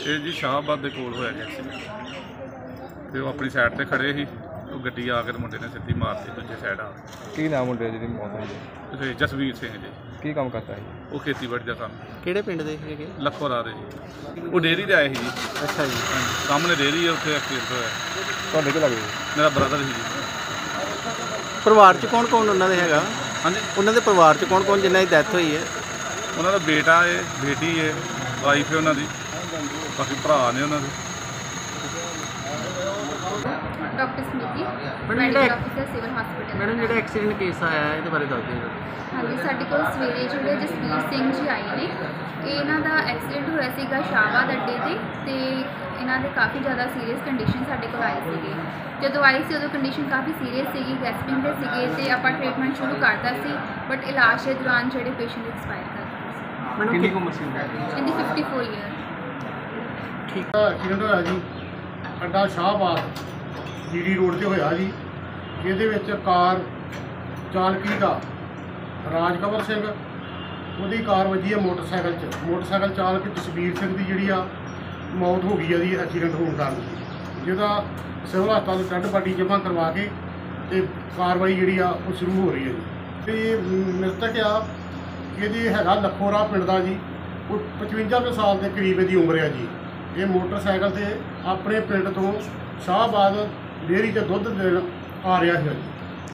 ਇਹ ਜੀ ਸ਼ਾਹਬਾਦ ਦੇ ਕੋਲ ਹੋਇਆ ਜੀ ਐਕਸੀਡੈਂਟ ਤੇ ਉਹ ਆਪਣੀ ਸਾਈਡ ਤੇ ਖੜੇ ਸੀ। ਉਹ ਗੱਡੀ ਆ ਕੇ ਮੁੰਡੇ ਨੇ ਸਿੱਧੀ ਮਾਰਤੀ ਦੂਜੇ ਸਾਈਡ ਆ। ਕੀ ਨਾਮ ਮੁੰਡੇ ਜਿਹਦੀ ਮੌਤ ਹੋਈ ਹੈ? ਤੇ ਜਸਵੀਰ ਸਿੰਘ ਜੀ। ਕੀ ਕੰਮ ਕਰਦਾ ਹੈ? ਉਹ ਖੇਤੀਬਾੜੀ ਦਾ ਕੰਮ। ਕਿਹੜੇ ਪਿੰਡ ਦੇ ਹੈਗੇ? ਲੱਖੋਰਾ ਦੇ ਜੀ। ਉਹ ਡੇਅਰੀ ਤੇ ਆਏ ਸੀ ਜੀ। ਅੱਛਾ ਜੀ। ਸਾਹਮਣੇ ਡੇਅਰੀ ਹੈ, ਉੱਥੇ ਐਕਸੀਡੈਂਟ ਹੋਇਆ। ਤੁਹਾਡੇ ਕੀ ਲੱਗਦਾ? ਮੇਰਾ ਬ੍ਰਦਰ ਸੀ ਜੀ। ਪਰਿਵਾਰ 'ਚ ਕੌਣ ਕੌਣ ਉਹਨਾਂ ਦੇ ਹੈਗਾ? ਹਾਂਜੀ, ਉਹਨਾਂ ਦੇ ਪਰਿਵਾਰ 'ਚ ਕੌਣ ਕੌਣ ਜਿਨ੍ਹਾਂ ਦੀ ਡੈਥ ਹੋਈ ਹੈ? ਉਹਨਾਂ ਦਾ ਬੇਟਾ ਹੈ, ਬੇਟੀ ਹੈ, ਵਾਈਫ ਹੈ ਉਹਨਾਂ ਦੀ, ਬਾਕੀ ਭਰਾ ਨੇ ਉਹਨਾਂ ਦੇ। ਡਾਕਟਰ ਸਮਿਤੀ, ਮੈਡਮ ਮੈਡੀਕਲ ਅਫਸਰ ਸਿਵਲ ਹਸਪੀਟਲ। ਮੈਡਮ ਜਿਹੜਾ ਐਕਸੀਡੈਂਟ ਕੇਸ ਆਇਆ ਇਹਦੇ ਬਾਰੇ ਦੱਸ ਦਿਓ। ਹਾਂਜੀ, ਸਾਡੇ ਕੋਲ ਸਵੇਰੇ ਜਿਹੜੇ ਜਸਵੀਰ ਸਿੰਘ ਜੀ ਆਏ ਨੇ, ਇਹਨਾਂ ਦਾ ਐਕਸੀਡੈਂਟ ਹੋਇਆ ਸੀਗਾ ਸ਼ਾਹਬਾਦ ਅੱਡੇ ਤੇ ਇਹਨਾਂ ਦੇ ਕਾਫੀ ਜ਼ਿਆਦਾ ਸੀਰੀਅਸ ਕੰਡੀਸ਼ਨ ਸਾਡੇ ਕੋਲ ਆਏ ਸੀਗੇ। ਜਦੋਂ ਆਈ ਸੀ ਉਦੋਂ ਕੰਡੀਸ਼ਨ ਕਾਫੀ ਸੀਰੀਅਸ ਸੀਗੀ, ਗੈਸਪਿੰਗ ਦੇ ਸੀਗੇ ਤੇ ਆਪਾਂ ਟ੍ਰੀਟਮੈਂਟ ਸ਼ੁਰੂ ਕਰਤਾ ਸੀ, ਬਟ ਇਲਾਜ ਦੇ ਦੌਰਾਨ ਜਿਹੜੇ ਪੇਸ਼ੈਂਟ ਐਕਸਪਾਇਰ ਕਰ ਗਏ। ਮੈਡਮ ਕਿੰਨੀ ਉਮਰ ਸੀ? ਇਹਦੀ 54 ਈਅਰ। ਠੀਕ। ਐਕਸੀਡੈਂਟ ਹੋਇਆ ਜੀ ਅੱਡਾ ਸ਼ਾਹਬਾਦ ਜੀਡੀ ਰੋਡ 'ਤੇ ਹੋਇਆ ਜੀ। ਇਹਦੇ ਵਿੱਚ ਕਾਰ ਚਾਲਕੀ ਦਾ ਰਾਜਕਵਰ ਸਿੰਘ, ਉਹਦੀ ਕਾਰ ਵੱਜੀ ਹੈ ਮੋਟਰਸਾਈਕਲ 'ਚ। ਮੋਟਰਸਾਈਕਲ ਚਾਲਕ ਜਸਵੀਰ ਸਿੰਘ ਦੀ ਜਿਹੜੀ ਆ ਮੌਤ ਹੋ ਗਈ ਆ ਜੀ ਐਕਸੀਡੈਂਟ ਹੋਣ ਕਾਰਨ, ਜਿਹਦਾ ਸਿਵਲ ਹਸਪਤਾਲ ਡੈੱਡ ਬਾਡੀ ਜਮ੍ਹਾਂ ਕਰਵਾ ਕੇ ਤੇ ਕਾਰਵਾਈ ਜਿਹੜੀ ਆ ਉਹ ਸ਼ੁਰੂ ਹੋ ਰਹੀ ਹੈ ਜੀ। ਤੇ ਮ੍ਰਿਤਕ ਆ ਇਹਦੀ ਹੈਗਾ ਲੱਖੋਰਾ ਪਿੰਡ ਦਾ ਜੀ। ਉਹ 55 ਕੁ ਸਾਲ ਦੇ ਕਰੀਬ ਇਹਦੀ ਉਮਰ ਆ ਜੀ। ਇਹ ਮੋਟਰਸਾਈਕਲ 'ਤੇ ਆਪਣੇ ਪਿੰਡ ਤੋਂ ਸ਼ਾਹਬਾਦ ਡੇਅਰੀ 'ਚ ਦੁੱਧ ਦੇਣ ਆ ਰਿਹਾ ਸੀ ਜੀ।